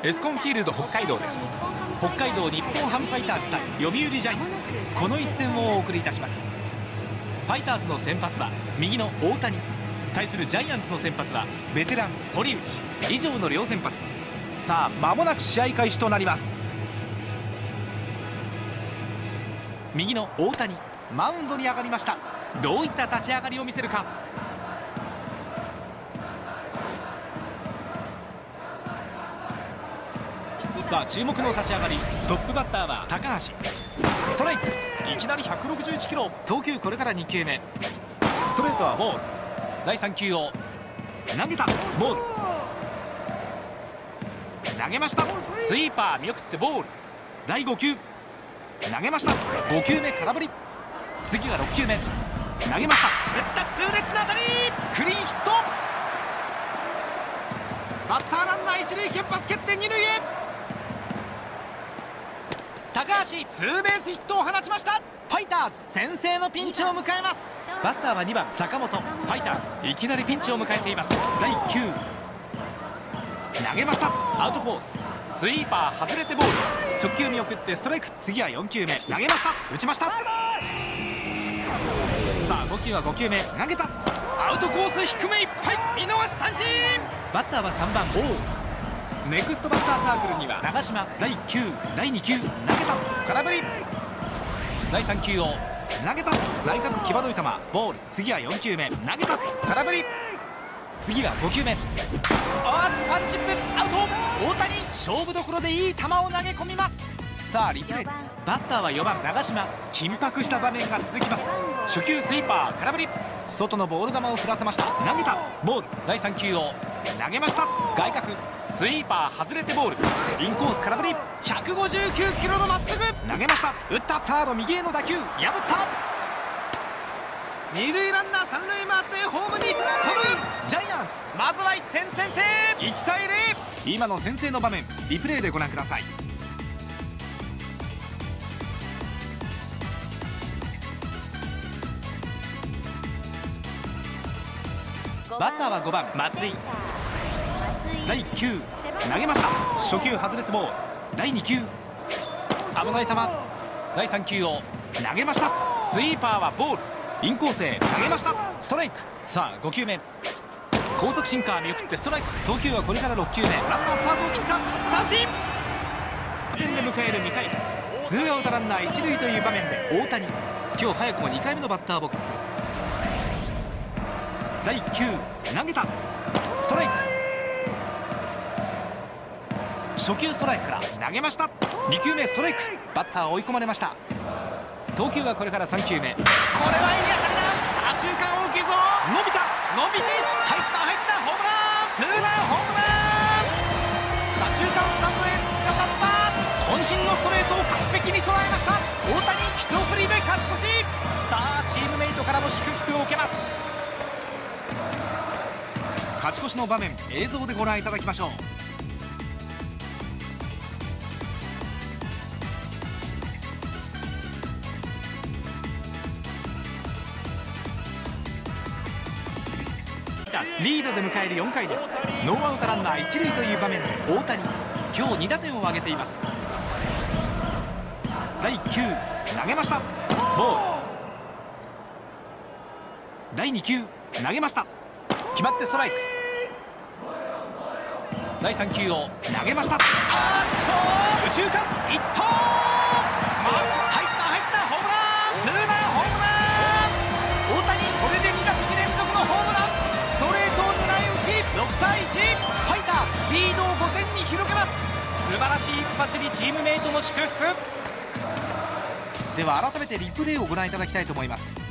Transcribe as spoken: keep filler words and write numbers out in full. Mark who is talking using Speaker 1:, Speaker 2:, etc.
Speaker 1: エスコンフィールド北海道です。北海道日本ハムファイターズ対読売ジャイアンツ、この一戦をお送りいたします。ファイターズの先発は右の大谷、対するジャイアンツの先発はベテラン堀内、以上の両先発。さあ間もなく試合開始となります。右の大谷、マウンドに上がりました。どういった立ち上がりを見せるか。さあ注目の立ち上がり、トップバッターは高橋。ストライク、いきなりひゃくろくじゅういちキロ。投球これからに球目。ストレートはボール。だいさん球を投げた、ボール。投げました、スイーパー見送ってボール。だいご球投げました、ご球目空振り。次はろく球目投げました、打った痛烈な当たり、クリーンヒット。バッターランナー一塁、けんパス蹴って二塁へ。高橋ツーベースヒットを放ちました。ファイターズ先制のピンチを迎えます。バッターはにばん坂本。ファイターズいきなりピンチを迎えています。だいいっ球投げました、アウトコース。スイーパー外れてボール。直球見送ってストライク。次はよん球目投げました、打ちました。さあご球はご球目投げた、アウトコース低めいっぱい、見逃し三振。バッターはさんばん王。ネクストバッターサークルには長嶋。だいいっ球だいに球投げた、空振り。だいさん球を投げた、内角際どい球、ボール。次はよん球目投げた、空振り。次はご球目、あーっとファンチップアウト。大谷勝負どころでいい球を投げ込みます。さあリプレイ、バッターはよばん長嶋。緊迫した場面が続きます。初球スイーパー空振り、外のボール球を振らせました、投げた、ボール。だいさん球を投げました、外角スイーパー外れてボール。インコース空振り、ひゃくごじゅうきゅうキロのまっすぐ投げました、打った。サード右への打球破った。二塁ランナー三塁回ってホームに突っ込む。ジャイアンツまずはいってん先制、いちたいゼロ。今の先制の場面、リプレイでご覧ください。バッターはごばん松井。だいいっ球投げました、初球外れてボール。だいに球危ない球。だいさん球を投げました、スイーパーはボール。インコースへ投げました、ストライク。さあご球目、高速シンカー見送ってストライク。投球はこれからろく球目、ランナースタートを切った、三振。いってんで迎えるにかいです。ツーアウトランナー一塁という場面で大谷、今日早くもにかいめのバッターボックス。だいいっ球投げた、ストライク。初球ストライクから投げました、に球目ストライク。バッター追い込まれました。投球はこれからさん球目、これはいい当たりだ。さあ中間大きいぞ、伸びた伸びて入った入った、ホームラン、ツーランホームラン。左中間スタンドへ突き刺さった、渾身のストレートを完璧に捉えました。大谷一振りで勝ち越し。さあチームメイトからも祝福を受けます。勝ち越しの場面、映像でご覧いただきましょう。リードで迎えるよんかいです。ノーアウトランナー一塁という場面で大谷、今日に打点を挙げています。だいいっ球投げました、ボール。だいに球投げました、決まってストライク。だいさん球を投げました、あーっと右中間一投、入った入った、ホームラン、ツーランホームラン。大谷これでに打席連続のホームラン。ストレートを狙い撃ち、ろくたいいち。ファイターズリードをごてんに広げます。素晴らしい一発にチームメイトも祝福。では改めてリプレイをご覧いただきたいと思います。